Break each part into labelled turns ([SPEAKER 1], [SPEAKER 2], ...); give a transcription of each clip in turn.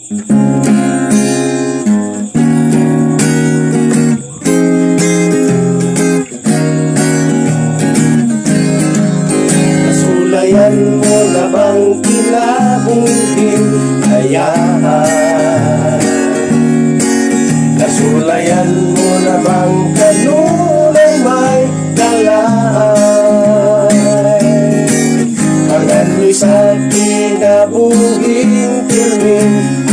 [SPEAKER 1] Nasulayan mo na bang kinabuhin hayaan? Nasulayan mo na bang kanunay may dalaan? Angano'y sa kinabuhing tirming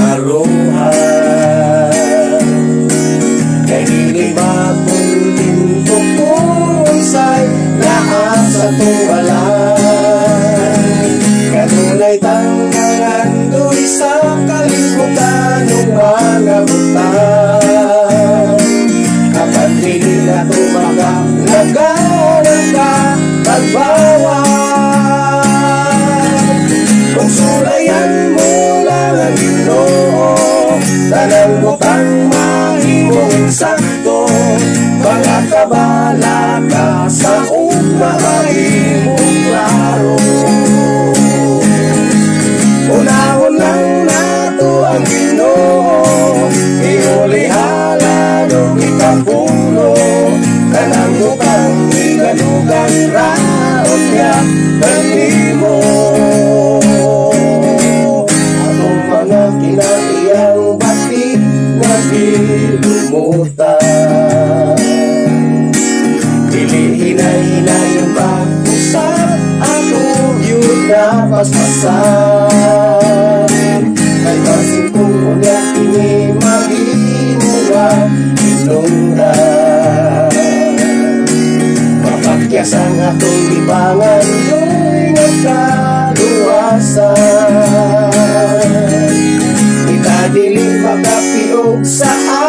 [SPEAKER 1] aruhan. Kahiling mapundin ko kung sa'y lahat sa tuwalan. Kanunay tangangan do'y sa kalimutan ng mga butan. Kapag hindi na tumakang nagkaroon ka pagbawan. Kung sulayan mo lang ang Ginoo, tanang butang mahimong sakto. Mga kabala ka sa mahimong klaro. Unahon lang nato ang Ginoo, iulihala nung ikapulo. Kanang butang igadugan raon niya kanimo. Atong mga kinatiyang batik nga gilumutan. Hinahinay yung pag-usap atong yun na paspasan. Kay basin kung unya kini maghimulan inungdan. Mapagkyasan atong libangan yo'y nagkaluwasan. Kita dili makapiog sa